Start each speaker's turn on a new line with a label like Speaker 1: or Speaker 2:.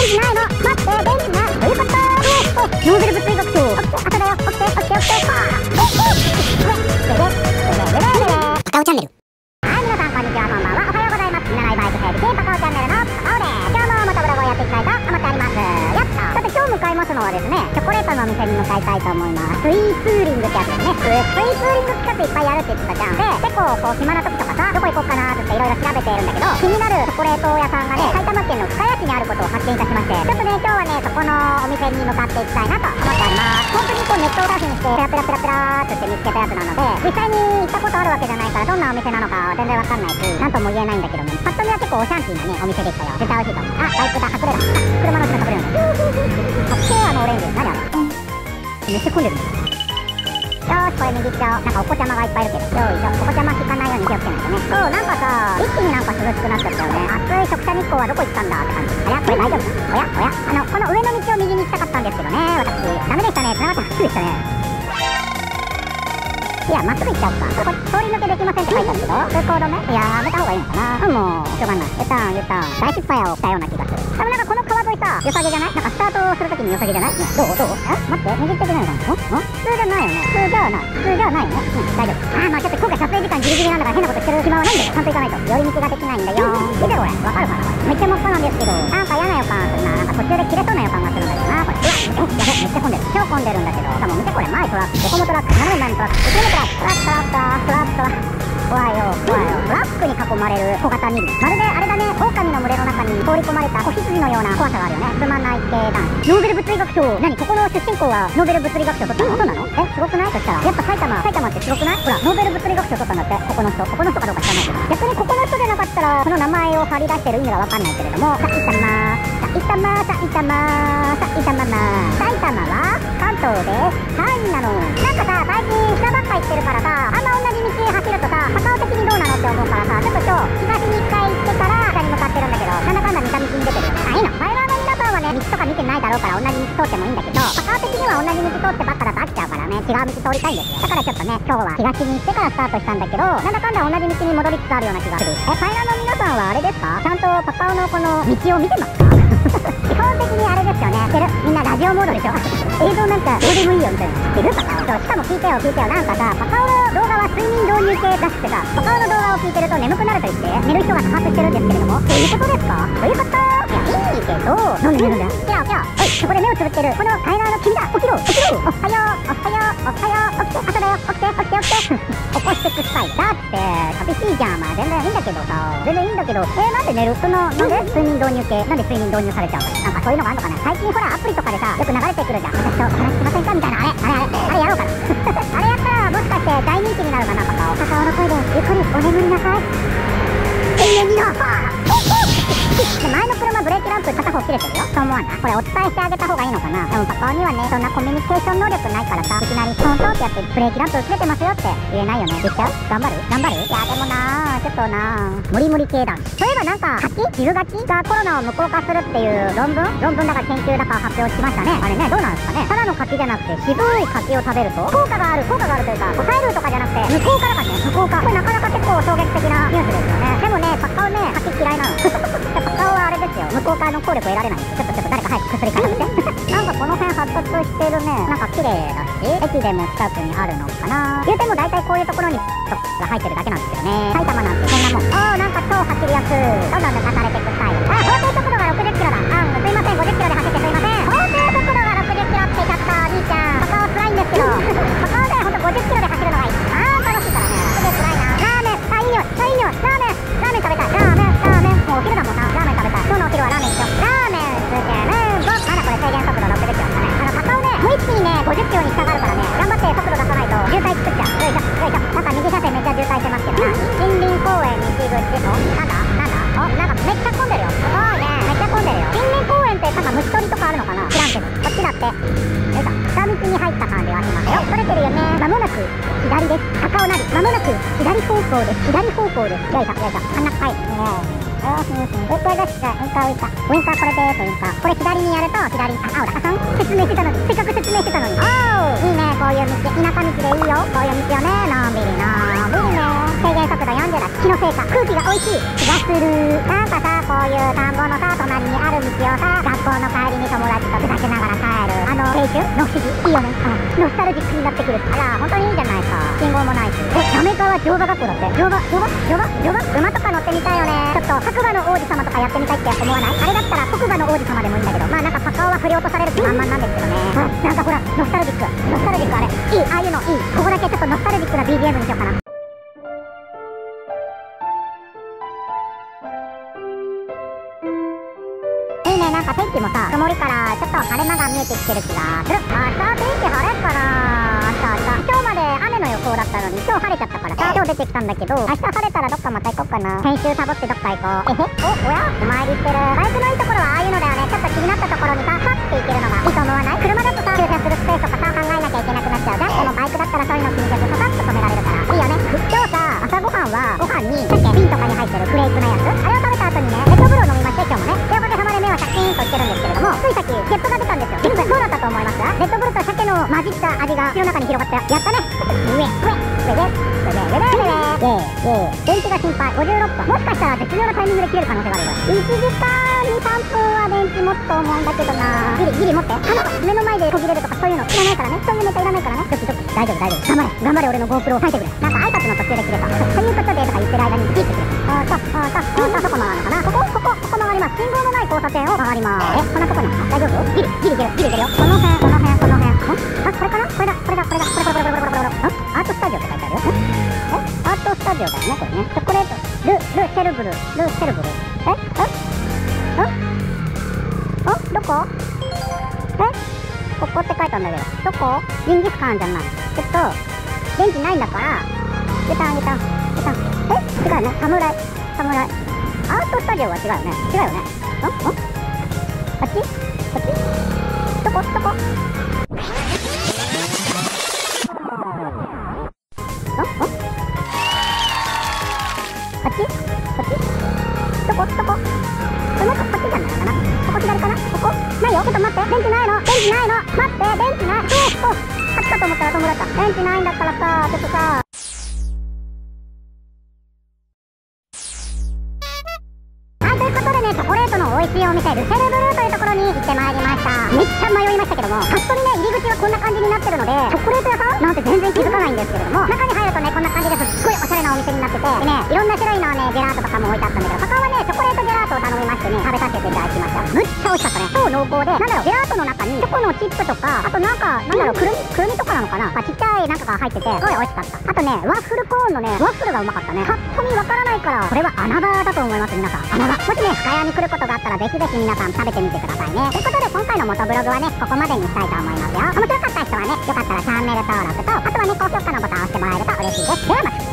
Speaker 1: 電池ないの。待って、電池ない。どういうこと？ノーベル物理学賞。オッケー、後だよ。オッケー、オッケー、オッケー。パカオチャンネル。はい、皆さんこんにちは、こんばんは。おはようございます。見習いバイク整備士パカオチャンネルのパカオです。今日もモトブログをやっていきたいと思っております。やった。さて今日向かいますのはですね、チョコレートのお店に向かいたいと思います。スイーツーリングってやつですね。スイーツーリング企画いっぱいやるって言ってたじゃん。で、結構こう暇な時とかさ、どこ行こうかなーっていろいろ調べているんだけど、気になるチョコレート屋さんがね、埼玉県の深谷市にあることを発見いたしまして、ちょっとね、今日はね、そこのお店に向かっていきたいなと思っております。本当にこうネットをサーフィンして、ペラペラペラペラーっとして見つけたやつなので、実際に行ったことあるわけじゃないから、どんなお店なのかは全然わかんないし、なんとも言えないんだけどね、パッと見は結構オシャンティーなね、お店でしたよ。絶対美味しいと思う。あ、バイクだ、隠れだ。車の後ろ隠れるんだ。かっけー、あのオレンジ。何あれ。めっちゃ混んでるんだ。よーし、これ右行っちゃおう。なんかお子ちゃまがいっぱいいるけど、よいしょ。お子ちゃま引かないように気をつけないとね。そう、なんかさ、一気になんか涼しくなっちゃったよね。暑い直射日光はどこ行ったんだって感じ。ありゃ、これ大丈夫？おやおや、この上の道を右に行きたかったんですけどね、私。ダメでしたね。繋がったらすぐでしたね。いや、まっすぐ行っちゃおうか。これ、通り抜けできませんって書いてあるけど、通行止め？いや、やめた方がいいのかな。もう、しょうがない。Uターン、Uターン。大失敗をしたような気がする。多分なんかこの川沿いさ、良さげじゃない？なんかスタートするときに良さげじゃない？ね、どう？待って、右行ってくれないのかな？普通じゃないよね。普通じゃない。普通じゃないよね。大丈夫。まあちょっと今回撮影時間ギリギリなんだから変なことしてる暇はないんだよ。ちゃんと行かないと。寄り道ができないんだよ。見てこれ。わかるかな？めっちゃ真っ赤なんですけど、なんか嫌な予感するな。なんか途中で切れそうな予感がするんだけどな、これ。やべ、めっちゃ混んでる。超混んでるんだけど。しかも見てこれ、前トラック、横もトラック、斜め前にトラック、後ろもトラック、トラック。怖いよ。トラックに囲まれる小型2輪。まるであれだね、狼の群れの中に通り込まれた子羊のような怖さがあるよね。つまんない系男子。ノーベル物理学賞。何ここの出身校はノーベル物理学賞取ったの？そうなの？すごくない？そしたらやっぱ埼玉ってすごくない？ほら、ノーベル物理学賞取ったんだって。ここの人かどうか知らないけど、逆にここの人じゃなかったらその名前を張り出してる意味がわかんないけれども、埼玉は関東です。はい、なの。なんかさ、最近下ばっか行ってるからさ、あんま同じ道走るとさ、高尾的にどうなのって思うからさ、ちょっと今日東に1回行ってから北に向かってるんだけど、なんだかんだ見た道に出てるよね。あ、いいの。マイラーの皆さんはね、道とか見てないだろうから同じ道通ってもいいんだけど、高尾的には同じ道通ってばっかだと飽きちゃうからね、違う道通りたいんですよ。だからちょっとね、今日は東に行ってからスタートしたんだけど、なんだかんだ同じ道に戻りつつあるような気がする。マイラーの皆さんはあれですか？ちゃんと高尾のこの道を見てますか？基本的にあれですよね。知ってる？みんなラジオモードでしょ。映像なんかどうでもいいよみたいな。知ってる？パカオ。そう、しかも聞いてよ。なんかさ、パカオの動画は睡眠導入系らしくてさ、パカオの動画を聞いてると眠くなると言って寝る人が多発してるんですけれども、どういうことですか？どういうこと？いや、いいけど、なんで寝るんだよ。起きろ。おい、そこで目をつぶってるこのタイラーの君だ。起きろ。おはよう。起きて、朝だよ。起きて。起こしてください。だって寂しいじゃん。まあ全然いいんだけどさ、なんで寝る？なんで睡眠導入系？なんで睡眠導入されちゃうの？なんかそういうのがあるのかな。最近ほらアプリとかでさ、よく流れてくるじゃん。私とお話ししませんかみたいな。あれやろうかな。あれやったらもしかして大人気になるかな。パカオの声でゆっくりお眠りなさい。永遠にな。で、前の車ブレーキランプ片方切れてるよ。そう思わない？これお伝えしてあげた方がいいのかな。でもパカオにはね、そんなコミュニケーション能力ないからさ、いきなりトントンってやってブレーキランプ切れてますよって言えないよね。言っちゃう？頑張る？いやでもなー、ちょっとなー、無理系だ。そういえばなんかジルガチがコロナを無効化するっていう論文だか研究だか発表しましたね。あれね、どうなんですかね。ただの柿じゃなくて渋い柿を食べると効果があるというか、抑えるとかじゃなくて無効化だからね。無効化。これなかなか結構衝撃的なニュースですよね。でもね、パカオね、柿嫌いなの。パカオはあれですよ、無効化の効力得られないんです。ちょっと誰か早く薬買ってなんかこの辺発達してるね。なんか綺麗だし、駅でも近くにあるのかな。言うても大体こういうところにとが入ってるだけなんですけどね。埼玉なんてそんなもん。なんか超走りやすい。どんどん抜かされてくスタイル。法定速度が60キロだ。すいません、50キロで走ってすいません。法定速度が60キロって言っちゃった。兄ちゃん、パカオ辛いんですけど。パカオでほんと50キロで走るのがいい。楽しいからね。すげえ辛いな。ラーメン、いい匂い。ラーメン食べたい。もうお昼だもんな。ラーメン食べたい。今日のお昼はラーメン一緒。ラーメンつけ麺5。なんだこれ、制限速度60キロだね。パカオね、無意識にね、50キロに従うからね、頑張って速度出さないと渋滞作っちゃう。よいしょ。なんか右車線めっちゃ渋滞してますけど、森林公園西口。なんかめっちゃ混んでるよ。すごいね。めっちゃ混んでるよ。森林公園ってなんか虫取りとかあるのかな？知らんけど。こっちだって。よいしょ。下道に入った感じがしますよ。取れてるよね。まもなく左です。高尾なり。まもなく左方向です。よいしょ。真ん中入る。 これがウインカーウインカー。ウインカーこれです、ウインカー。これ左にやると左に、青だ。説明してたのに。せっかく説明してたのに。おー、いいね、こういう道。田舎道でいいよ。こういう道をね、のんびりね。制限速度40だ。気のせいか。空気が美味しい気がする。なんかさ、こういう田んぼのさ、隣にある道をさ、学校の帰りに友達とふざけながら帰る。青春の不思議。いいよね。ノスタルジックになってくる。あら、本当にいいじゃないか。信号もないし。滑川乗馬学校だって。乗馬馬とか乗ってみたいよね。ちょっと白馬の王子様とかやってみたいって思わない？あれだったら黒馬の王子様でもいいんだけど、まあなんかパカオは振り落とされる気満々なんですけどね。なんかほら、ノスタルジックあれ。いい、ああいうのいい。ここだけちょっとノスタルジックな BGM にしようかな。いいね、なんか天気もさ、曇りからちょっと晴れ間が見えてきてる気がする。明日天気晴れっかな。今日まで雨の予報だったのに今日晴れちゃったからさ、今日出てきたんだけど、明日晴れたらどっかまた行こうかな。先週サボってどっか行こう。おやお参りしてる。バイクのいいところはああいうのだよね。ちょっと気になったところにさ、パッて行けるのがいいと思わない？車だとさ、駐車するスペースとかさ、考えなきゃいけなくなっちゃうじゃん。でもバイクだったらそういうの気にせずささっと止められるからいいよね。今日さ、朝ごはんはご飯に鮭瓶とかに入ってるフレークのやつ、あれを食べた後にね、レッドブルを飲みまして、今日もね。ということで浜で目はシャキーンとしてるんですけれども、ついさっきゲップが出たんですよ。ゲップどうだったと思います？レッドブルと鮭の混じった味が口の中に広がったよ。やったね。電池が心配。56分。もしかしたら絶妙なタイミングで切れる可能性があるよ。1時間2、3分は電池持つと思うんだけどな。ギリ持って。目の前で途切れるとかそういうのいらないからね。そういうネタいらないからね。大丈夫。頑張れ俺の GoPro を押さえてくれ。なんか挨拶の途中で切れた。ということでとか言ってる間にピッて切れた。どこ曲がるのかな。ここ曲がります。信号のない交差点を曲がります。こんなとこに。大丈夫？ギリいけるよ。この辺。あ、これかな？これだ。アートスタジオって書いてあるよ。アートスタジオだよね、これね。チョコレート。ルシェルブル。どこ？ここって書いたんだけど。どこ？ジンギスカンじゃない。電気ないんだから、ゲタン。違うね。侍。アートスタジオは違うよね。あっち？どこ？どこ？こっちじゃないかな。ここ左かな。ここないよ。ちょっと待って。電池ないの。待って、電池ない。あっちかと思ったら友達だった。電池ないんだからさ、ちょっとさ。はい、ということでね、チョコレートの美味しいお店、ルシェルブルーというところに行ってまいりました。めっちゃ迷いましたけども、パッと見ね、入り口はこんな感じになってるので、チョコレート屋さんなんて全然気づかないんですけれども、中に入るとね、こんな感じですっごいおしゃれなお店になってて、でね、いろんな種類のね、ジェラートとかも置いてあったんだけど、他はね、チョコレートジェラートを頼みましてね、食べさせていただきました。むっちゃ美味しかったね。超濃厚で、ジェラートの中にチョコのチップとか、あとくるみとかなのかな、ちっちゃいなんかが入ってて、すごい美味しかった。あとね、ワッフルコーンのね、ワッフルがうまかったね。ぱっと見わからないから、これは穴場だと思います、皆さん。穴場。もしね、深谷に来ることがあったら、ぜひ皆さん食べてみてくださいね。ということで、今回の元ブログはね、ここまでにしたいと思いますよ。面白かった人はね、よかったらチャンネル登録と、あとはね、高評価のボタンを押してもらえると嬉しいです。ではまた。